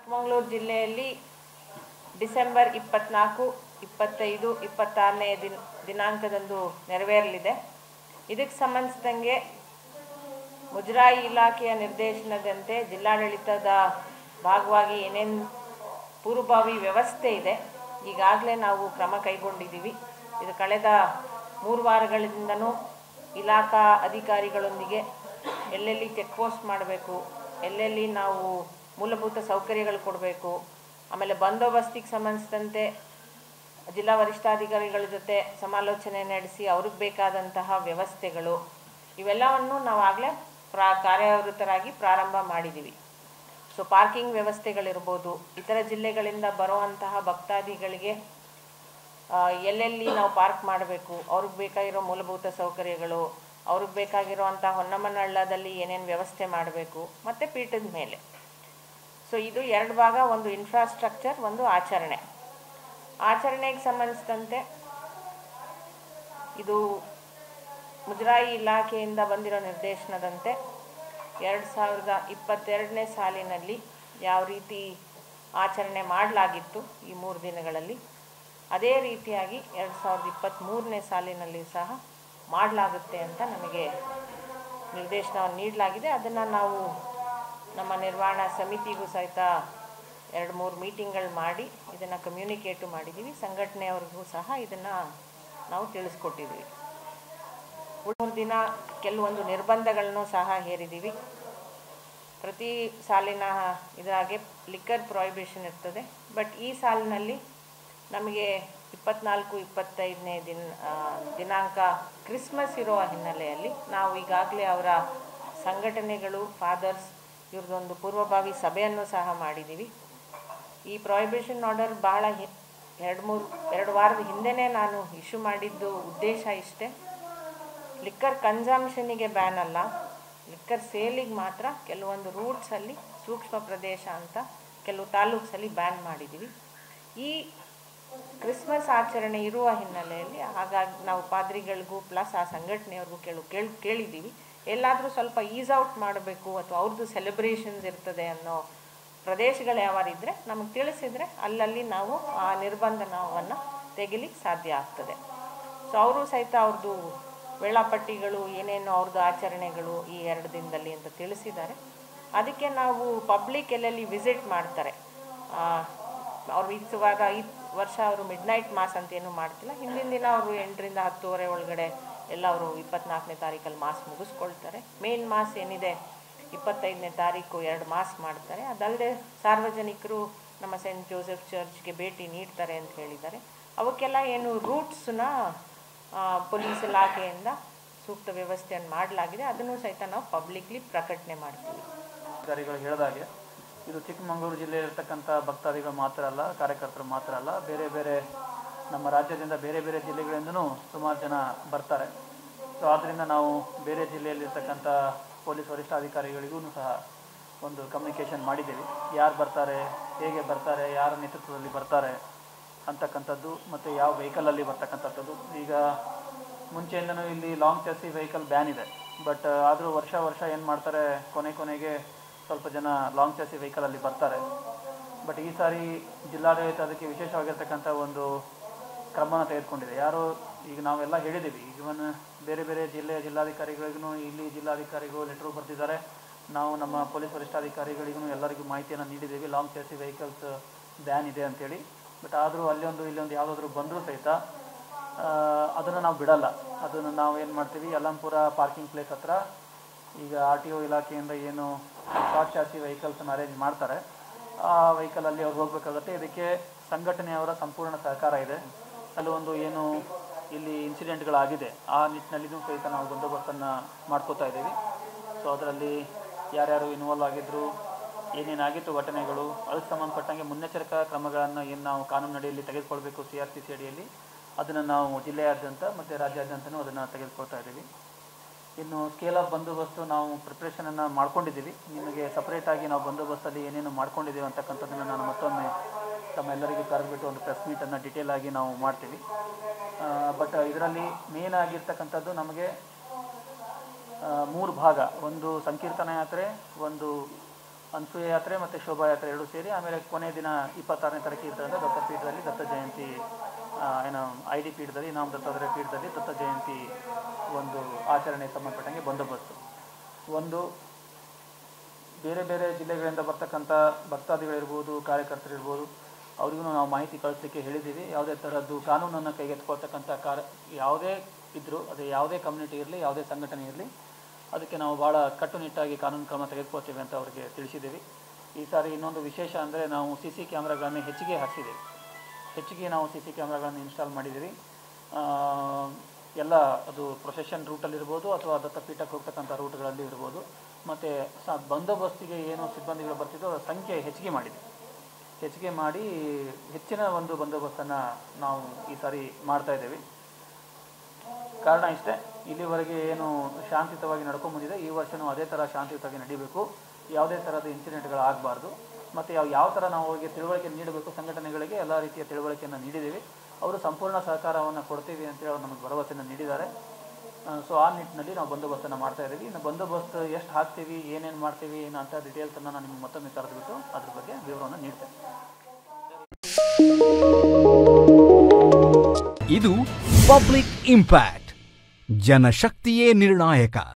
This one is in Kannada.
ಚಿಕ್ಕಮಗಳೂರು ಜಿಲ್ಲೆಯಲ್ಲಿ ಡಿಸೆಂಬರ್ 24, 25, 26ನೇ ದಿನಾಂಕದಂದು ನೆರವೇರಲಿದೆ. ಇದಕ್ಕೆ ಸಂಬಂಧಿಸಿದಂಗೆ ಮುಜರಾಯಿ ಇಲಾಖೆಯ ನಿರ್ದೇಶನದಂತೆ ಜಿಲ್ಲಾಡಳಿತದ ಭಾಗವಾಗಿ ಏನೇನು ಪೂರ್ವಭಾವಿ ವ್ಯವಸ್ಥೆ ಇದೆ ಈಗಾಗಲೇ ನಾವು ಕ್ರಮ ಕೈಗೊಂಡಿದ್ದೀವಿ. ಇದು ಕಳೆದ 3 ವಾರಗಳಿಂದನೂ ಇಲಾಖಾ ಅಧಿಕಾರಿಗಳೊಂದಿಗೆ ಎಲ್ಲೆಲ್ಲಿ ಚೆಕ್ ಪೋಸ್ಟ್ ಮಾಡಬೇಕು, ಎಲ್ಲೆಲ್ಲಿ ನಾವು ಮೂಲಭೂತ ಸೌಕರ್ಯಗಳು ಕೊಡಬೇಕು, ಆಮೇಲೆ ಬಂದೋಬಸ್ತಿಗೆ ಸಂಬಂಧಿಸಿದಂತೆ ಜಿಲ್ಲಾ ವರಿಷ್ಠಾಧಿಕಾರಿಗಳ ಜೊತೆ ಸಮಾಲೋಚನೆ ನಡೆಸಿ ಅವ್ರಿಗೆ ಬೇಕಾದಂತಹ ವ್ಯವಸ್ಥೆಗಳು ಇವೆಲ್ಲವನ್ನು ನಾವು ಆಗಲೇ ಕಾರ್ಯವೃತರಾಗಿ ಪ್ರಾರಂಭ ಮಾಡಿದ್ದೀವಿ. ಸೊ ಪಾರ್ಕಿಂಗ್ ವ್ಯವಸ್ಥೆಗಳಿರ್ಬೋದು, ಇತರ ಜಿಲ್ಲೆಗಳಿಂದ ಬರುವಂತಹ ಭಕ್ತಾದಿಗಳಿಗೆ ಎಲ್ಲೆಲ್ಲಿ ನಾವು ಪಾರ್ಕ್ ಮಾಡಬೇಕು, ಅವ್ರಿಗೆ ಬೇಕಾಗಿರೋ ಮೂಲಭೂತ ಸೌಕರ್ಯಗಳು, ಅವ್ರಿಗೆ ಬೇಕಾಗಿರುವಂಥ ಹೊನ್ನಮ್ಮನ ಹಳ್ಳದಲ್ಲಿ ಏನೇನು ವ್ಯವಸ್ಥೆ ಮಾಡಬೇಕು, ಮತ್ತು ಪೀಠದ ಮೇಲೆ. ಸೊ ಇದು 2 ಭಾಗ, ಒಂದು ಇನ್ಫ್ರಾಸ್ಟ್ರಕ್ಚರ್, ಒಂದು ಆಚರಣೆ. ಆಚರಣೆಗೆ ಸಂಬಂಧಿಸಿದಂತೆ ಇದು ಮುಜರಾಯಿ ಇಲಾಖೆಯಿಂದ ಬಂದಿರೋ ನಿರ್ದೇಶನದಂತೆ 2022ನೇ ಸಾಲಿನಲ್ಲಿ ಯಾವ ರೀತಿ ಆಚರಣೆ ಮಾಡಲಾಗಿತ್ತು ಈ 3 ದಿನಗಳಲ್ಲಿ, ಅದೇ ರೀತಿಯಾಗಿ 2023ನೇ ಸಾಲಿನಲ್ಲಿ ಸಹ ಮಾಡಲಾಗುತ್ತೆ ಅಂತ ನಮಗೆ ನಿರ್ದೇಶನವನ್ನು ನೀಡಲಾಗಿದೆ. ಅದನ್ನು ನಾವು ನಮ್ಮ ನಿರ್ವಹಣಾ ಸಮಿತಿಗೂ ಸಹಿತ 2-3 ಮೀಟಿಂಗ್ಗಳು ಮಾಡಿ ಇದನ್ನು ಕಮ್ಯುನಿಕೇಟು ಮಾಡಿದ್ದೀವಿ. ಸಂಘಟನೆಯವ್ರಿಗೂ ಸಹ ಇದನ್ನು ನಾವು ತಿಳಿಸ್ಕೊಟ್ಟಿದ್ದೀವಿ. 3 ದಿನ ಕೆಲವೊಂದು ನಿರ್ಬಂಧಗಳನ್ನು ಸಹ ಹೇರಿದ್ದೀವಿ. ಪ್ರತಿ ಸಾಲಿನ ಇದಾಗೆ ಲಿಕ್ಕರ್ ಪ್ರೊಹಿಬಿಷನ್ ಇರ್ತದೆ. ಬಟ್ ಈ ಸಾಲಿನಲ್ಲಿ ನಮಗೆ 24, 25ನೇ ದಿನಾಂಕ ಕ್ರಿಸ್ಮಸ್ ಇರೋ ಹಿನ್ನೆಲೆಯಲ್ಲಿ ನಾವು ಈಗಾಗಲೇ ಅವರ ಸಂಘಟನೆಗಳು, ಫಾದರ್ಸ್ ಇವ್ರದ್ದೊಂದು ಪೂರ್ವಭಾವಿ ಸಭೆಯನ್ನು ಸಹ ಮಾಡಿದ್ದೀವಿ. ಈ ಪ್ರೊಹಿಬಿಷನ್ ಆರ್ಡರ್ ಭಾಳ 2 ವಾರದ ಹಿಂದೆಯೇ ನಾನು ಇಶ್ಯೂ ಮಾಡಿದ್ದು ಉದ್ದೇಶ ಇಷ್ಟೇ. ಲಿಕ್ಕರ್ ಕನ್ಸಂಪ್ಷನಿಗೆ ಬ್ಯಾನ್ ಅಲ್ಲ, ಲಿಕ್ಕರ್ ಸೇಲಿಗೆ ಮಾತ್ರ ಕೆಲವೊಂದು ರೂಟ್ಸಲ್ಲಿ ಸೂಕ್ಷ್ಮ ಪ್ರದೇಶ ಅಂತ ಕೆಲವು ತಾಲೂಕ್ಸಲ್ಲಿ ಬ್ಯಾನ್ ಮಾಡಿದ್ದೀವಿ. ಈ ಕ್ರಿಸ್ಮಸ್ ಆಚರಣೆ ಇರುವ ಹಿನ್ನೆಲೆಯಲ್ಲಿ ಹಾಗಾಗಿ ನಾವು ಪಾದ್ರಿಗಳಿಗೂ ಪ್ಲಸ್ ಆ ಸಂಘಟನೆಯವ್ರಿಗೂ ಕೇಳಿದ್ದೀವಿ, ಎಲ್ಲಾದರೂ ಸ್ವಲ್ಪ ಈಸ್ ಔಟ್ ಮಾಡಬೇಕು ಅಥವಾ ಅವ್ರದ್ದು ಸೆಲೆಬ್ರೇಷನ್ಸ್ ಇರ್ತದೆ ಅನ್ನೋ ಪ್ರದೇಶಗಳು ಯಾವಾರಿದ್ದರೆ ನಮಗೆ ತಿಳಿಸಿದರೆ ಅಲ್ಲಲ್ಲಿ ನಾವು ಆ ನಿರ್ಬಂಧನವನ್ನು ತೆಗಿಲಿಕ್ಕೆ ಸಾಧ್ಯ ಆಗ್ತದೆ. ಸೊ ಅವರು ಸಹಿತ ಅವ್ರದ್ದು ವೇಳಾಪಟ್ಟಿಗಳು ಏನೇನು ಅವ್ರದ್ದು ಆಚರಣೆಗಳು ಈ 2 ದಿನದಲ್ಲಿ ಅಂತ ತಿಳಿಸಿದ್ದಾರೆ. ಅದಕ್ಕೆ ನಾವು ಪಬ್ಲಿಕ್ ಎಲ್ಲೆಲ್ಲಿ ವಿಸಿಟ್ ಮಾಡ್ತಾರೆ, ಅವ್ರು ಇವಾಗ ಈ ವರ್ಷ ಅವರು ಮಿಡ್ನೈಟ್ ಮಾಸ್ ಅಂತೇನು ಮಾಡ್ತಿಲ್ಲ. ಹಿಂದಿನ ದಿನ ಅವರು 8ರಿಂದ 10:30 ಒಳಗಡೆ ಎಲ್ಲ ಅವರು 24ನೇ ತಾರೀಕಲ್ಲಿ ಮಾಸ್ ಮುಗಿಸ್ಕೊಳ್ತಾರೆ. ಮೇನ್ ಮಾಸ್ ಏನಿದೆ 25ನೇ ತಾರೀಕು 2 ಮಾಸ್ ಮಾಡ್ತಾರೆ. ಅದಲ್ಲದೆ ಸಾರ್ವಜನಿಕರು ನಮ್ಮ ಸೆಂಟ್ ಜೋಸೆಫ್ ಚರ್ಚ್ಗೆ ಭೇಟಿ ನೀಡ್ತಾರೆ ಅಂತ ಹೇಳಿದ್ದಾರೆ. ಅವಕ್ಕೆಲ್ಲ ಏನು ರೂಟ್ಸನ್ನ ಪೊಲೀಸ್ ಇಲಾಖೆಯಿಂದ ಸೂಕ್ತ ವ್ಯವಸ್ಥೆಯನ್ನು ಮಾಡಲಾಗಿದೆ. ಅದನ್ನು ಸಹಿತ ನಾವು ಪಬ್ಲಿಕ್ಲಿ ಪ್ರಕಟಣೆ ಮಾಡ್ತೀವಿ. ಅಧಿಕಾರಿಗಳು ಹೇಳಿದಾಗೆ ಇದು ಚಿಕ್ಕಮಗಳೂರು ಜಿಲ್ಲೆಯಲ್ಲಿರ್ತಕ್ಕಂಥ ಭಕ್ತಾದಿಗಳು ಮಾತ್ರ ಅಲ್ಲ, ಕಾರ್ಯಕರ್ತರು ಮಾತ್ರ ಅಲ್ಲ, ಬೇರೆ ಬೇರೆ ನಮ್ಮ ರಾಜ್ಯದಿಂದ ಬೇರೆ ಬೇರೆ ಜಿಲ್ಲೆಗಳಿಂದನೂ ಸುಮಾರು ಜನ ಬರ್ತಾರೆ. ಸೊ ಆದ್ದರಿಂದ ನಾವು ಬೇರೆ ಜಿಲ್ಲೆಯಲ್ಲಿರ್ತಕ್ಕಂಥ ಪೊಲೀಸ್ ವರಿಷ್ಠಾಧಿಕಾರಿಗಳಿಗೂ ಸಹ ಒಂದು ಕಮ್ಯುನಿಕೇಷನ್ ಮಾಡಿದ್ದೀವಿ. ಯಾರು ಬರ್ತಾರೆ, ಹೇಗೆ ಬರ್ತಾರೆ, ಯಾರ ನೇತೃತ್ವದಲ್ಲಿ ಬರ್ತಾರೆ ಅಂತಕ್ಕಂಥದ್ದು, ಮತ್ತು ಯಾವ ವೆಹಿಕಲಲ್ಲಿ ಬರ್ತಕ್ಕಂಥದ್ದು. ಈಗ ಮುಂಚೆಯಿಂದನೂ ಇಲ್ಲಿ ಲಾಂಗ್ ಚಾಸಿ ವೆಹಿಕಲ್ ಬ್ಯಾನ್ ಇದೆ. ಬಟ್ ಆದರೂ ವರ್ಷ ಏನು ಮಾಡ್ತಾರೆ, ಕೊನೆಗೆ ಸ್ವಲ್ಪ ಜನ ಲಾಂಗ್ ಚಾಸಿ ವೆಹಿಕಲಲ್ಲಿ ಬರ್ತಾರೆ. ಬಟ್ ಈ ಸಾರಿ ಜಿಲ್ಲಾಡಳಿತ ಅದಕ್ಕೆ ವಿಶೇಷವಾಗಿರ್ತಕ್ಕಂಥ ಒಂದು ಕ್ರಮನ ತೆಗೆದುಕೊಂಡಿದೆ. ಈಗ ನಾವೆಲ್ಲ ಹೇಳಿದ್ದೀವಿ, ಇವನ್ ಬೇರೆ ಬೇರೆ ಜಿಲ್ಲಾಧಿಕಾರಿಗಳಿಗೂ ಇಲ್ಲಿ ಜಿಲ್ಲಾಧಿಕಾರಿಗಳು ಲೆಟ್ರು ಬರೆದಿದ್ದಾರೆ. ನಾವು ನಮ್ಮ ಪೊಲೀಸ್ ವರಿಷ್ಠಾಧಿಕಾರಿಗಳಿಗೂ ಎಲ್ಲರಿಗೂ ಮಾಹಿತಿಯನ್ನು ನೀಡಿದ್ದೀವಿ, ಲಾಂಗ್ ಚಾಸಿ ವೆಹಿಕಲ್ಸ್ ಬ್ಯಾನ್ ಇದೆ ಅಂಥೇಳಿ. ಬಟ್ ಆದರೂ ಇಲ್ಲೊಂದು ಯಾವುದಾದ್ರೂ ಬಂದರೂ ಸಹಿತ ಅದನ್ನು ನಾವು ಬಿಡಲ್ಲ. ಅದನ್ನು ನಾವು ಏನು ಮಾಡ್ತೀವಿ, ಯಲ್ಲಂಪುರ ಪಾರ್ಕಿಂಗ್ ಪ್ಲೇಸ್ ಹತ್ರ ಈಗ RTO ಇಲಾಖೆಯಿಂದ ಏನು ಶಾರ್ಟ್ ಚಾಸಿ ವೆಹಿಕಲ್ಸನ್ನು ಅರೇಂಜ್ ಮಾಡ್ತಾರೆ, ಆ ವೆಹಿಕಲಲ್ಲಿ ಅವ್ರು ಹೋಗಬೇಕಾಗುತ್ತೆ. ಇದಕ್ಕೆ ಸಂಘಟನೆಯವರ ಸಂಪೂರ್ಣ ಸಹಕಾರ ಇದೆ. ಕೆಲವೊಂದು ಏನು ಇಲ್ಲಿ ಇನ್ಸಿಡೆಂಟ್ಗಳಾಗಿದೆ ಆ ನಿಟ್ಟಿನಲ್ಲಿಯೂ ಸಹಿತ ನಾವು ಬಂದೋಬಸ್ತನ್ನು ಮಾಡ್ಕೋತಾ ಇದ್ದೀವಿ. ಸೊ ಅದರಲ್ಲಿ ಯಾರ್ಯಾರು ಇನ್ವಾಲ್ವ್ ಆಗಿದ್ದರು, ಏನೇನಾಗಿತ್ತು ಘಟನೆಗಳು, ಅದಕ್ಕೆ ಸಂಬಂಧಪಟ್ಟಂಗೆ ಮುನ್ನೆಚ್ಚರಿಕಾ ಕ್ರಮಗಳನ್ನು ಏನು ನಾವು ಕಾನೂನು ಅಡಿಯಲ್ಲಿ ತೆಗೆದುಕೊಳ್ಬೇಕು CRPC ಅಡಿಯಲ್ಲಿ, ಅದನ್ನು ನಾವು ಜಿಲ್ಲೆಯಾದ್ಯಂತ ಮತ್ತು ರಾಜ್ಯಾದ್ಯಂತನೂ ಅದನ್ನು ತೆಗೆದುಕೊಳ್ತಾ ಇದ್ದೀವಿ. ಇನ್ನು ಸ್ಕೇಲ್ ಆಫ್ ಬಂದೋಬಸ್ತು ನಾವು ಪ್ರಿಪ್ರೇಷನನ್ನು ಮಾಡ್ಕೊಂಡಿದ್ದೀವಿ. ನಿಮಗೆ ಸಪ್ರೇಟಾಗಿ ನಾವು ಬಂದೋಬಸ್ತಲ್ಲಿ ಏನೇನು ಮಾಡ್ಕೊಂಡಿದ್ದೀವಿ ಅಂತಕ್ಕಂಥದ್ದನ್ನು ನಾನು ಮತ್ತೊಮ್ಮೆ ತಮ್ಮೆಲ್ಲರಿಗೂ ಕರೆದುಬಿಟ್ಟು ಒಂದು ಪ್ರೆಸ್ ಮೀಟನ್ನು ಡೀಟೇಲ್ ಆಗಿ ನಾವು ಮಾಡ್ತೀವಿ. ಬಟ್ ಇದರಲ್ಲಿ ಮೇನ್ ಆಗಿರ್ತಕ್ಕಂಥದ್ದು ನಮಗೆ 3 ಭಾಗ. ಒಂದು ಸಂಕೀರ್ತನ ಯಾತ್ರೆ, ಒಂದು ಅನಸೂಯ ಯಾತ್ರೆ ಮತ್ತು ಶೋಭಾಯಾತ್ರೆ ಎರಡೂ ಸೇರಿ, ಆಮೇಲೆ ಕೊನೆಯ ದಿನ 26ನೇ ತಾರೀಕು ಇರ್ತದೆ ದತ್ತಪೀಠದಲ್ಲಿ ದತ್ತ ಜಯಂತಿ ಏನು ID ಪೀಠದಲ್ಲಿ ಇನಾಮ್ ದತ್ತಾತ್ರೇಯ ಪೀಠದಲ್ಲಿ ದತ್ತ ಜಯಂತಿ ಒಂದು ಆಚರಣೆಗೆ ಸಂಬಂಧಪಟ್ಟಂಗೆ ಬಂದೋಬಸ್ತು. ಒಂದು ಬೇರೆ ಬೇರೆ ಜಿಲ್ಲೆಗಳಿಂದ ಬರ್ತಕ್ಕಂಥ ಭಕ್ತಾದಿಗಳಿರ್ಬೋದು, ಕಾರ್ಯಕರ್ತರಿರ್ಬೋದು, ಅವರಿಗೂ ನಾವು ಮಾಹಿತಿ ಕಳಿಸ್ಲಿಕ್ಕೆ ಹೇಳಿದ್ದೀವಿ. ಯಾವುದೇ ಥರದ್ದು ಕಾನೂನನ್ನು ಕೈಗೆತ್ಕೊಳ್ತಕ್ಕಂಥ ಯಾವುದೇ ಇದ್ದರೂ, ಅದು ಯಾವುದೇ ಕಮ್ಯುನಿಟಿ ಇರಲಿ, ಯಾವುದೇ ಸಂಘಟನೆ ಇರಲಿ, ಅದಕ್ಕೆ ನಾವು ಭಾಳ ಕಟ್ಟುನಿಟ್ಟಾಗಿ ಕಾನೂನು ಕ್ರಮ ತೆಗೆದುಕೊಳ್ತೀವಿ ಅಂತ ಅವರಿಗೆ ತಿಳಿಸಿದ್ದೀವಿ. ಈ ಸಾರಿ ಇನ್ನೊಂದು ವಿಶೇಷ ಅಂದರೆ ನಾವು CC ಕ್ಯಾಮ್ರಾಗಳನ್ನು ಹೆಚ್ಚಿಗೆ ಹಾಕ್ಸಿದ್ದೀವಿ. ಹೆಚ್ಚಿಗೆ ನಾವು CC ಕ್ಯಾಮ್ರಾಗಳನ್ನು ಇನ್ಸ್ಟಾಲ್ ಮಾಡಿದ್ದೀವಿ. ಎಲ್ಲ ಅದು ಪ್ರೊಸೆಷನ್ ರೂಟಲ್ಲಿರ್ಬೋದು ಅಥವಾ ದತ್ತಪೀಠಕ್ಕೆ ಹೋಗ್ತಕ್ಕಂಥ ರೂಟ್ಗಳಲ್ಲಿ ಇರ್ಬೋದು. ಮತ್ತು ಬಂದೋಬಸ್ತಿಗೆ ಏನು ಸಿಬ್ಬಂದಿಗಳು ಬರ್ತಿದ್ದೋ ಅದರ ಸಂಖ್ಯೆ ಹೆಚ್ಚಿಗೆ ಮಾಡಿ ಹೆಚ್ಚಿನ ಒಂದು ಬಂದೋಬಸ್ತನ್ನು ನಾವು ಈ ಸಾರಿ ಮಾಡ್ತಾಯಿದ್ದೇವೆ. ಕಾರಣ ಇಷ್ಟೇ, ಇಲ್ಲಿವರೆಗೆ ಏನು ಶಾಂತಿಯುತವಾಗಿ ನಡ್ಕೊಂಬಂದಿದೆ, ಈ ವರ್ಷವೂ ಅದೇ ಥರ ಶಾಂತಿಯುತವಾಗಿ ನಡೀಬೇಕು. ಯಾವುದೇ ಥರದ ಇನ್ಸಿಡೆಂಟ್ಗಳು ಆಗಬಾರ್ದು. ಮತ್ತು ಯಾವ ಥರ ನಾವು ಅವರಿಗೆ ತಿಳುವಳಿಕೆ ನೀಡಬೇಕು, ಸಂಘಟನೆಗಳಿಗೆ ಎಲ್ಲ ರೀತಿಯ ತಿಳುವಳಿಕೆಯನ್ನು ನೀಡಿದ್ದೀವಿ. ಅವರು ಸಂಪೂರ್ಣ ಸಹಕಾರವನ್ನು ಕೊಡ್ತೀವಿ ಅಂತೇಳಿ ಅವ್ರು ನಮಗೆ ಭರವಸೆಯನ್ನು ನೀಡಿದ್ದಾರೆ. ಸೊ ಆ ನಿಟ್ಟಿನಲ್ಲಿ ನಾವು ಬಂದೋಬಸ್ತನ್ನು ಮಾಡ್ತಾಯಿದ್ದೀವಿ. ಇನ್ನು ಬಂದೋಬಸ್ತ್ ಎಷ್ಟು ಹಾಕ್ತೀವಿ, ಏನೇನು ಮಾಡ್ತೀವಿ ಅಂತ ಡೀಟೇಲ್ಸನ್ನು ನಾನು ನಿಮಗೆ ಮತ್ತೊಮ್ಮೆ ಕರೆದುಬಿಟ್ಟು ಅದ್ರ ಬಗ್ಗೆ ವಿವರವನ್ನು ನೀಡ್ತೇನೆ. ಇದು ಪಬ್ಲಿಕ್ ಇಂಪ್ಯಾಕ್ಟ್. ಜನಶಕ್ತಿಯೇ ನಿರ್ಣಾಯಕ.